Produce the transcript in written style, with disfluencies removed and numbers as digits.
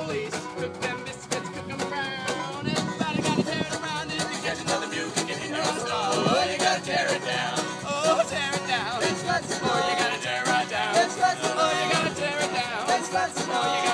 police. Cook them biscuits, cook them brown. Everybody gotta tear it around. If you catch another mule kicking in your stall, oh, you gotta tear it down. Oh, tear it down. It's Slats and All. Oh, you gotta tear it right down. It's Slats and All. Oh, you gotta tear it down. It's Slats and All.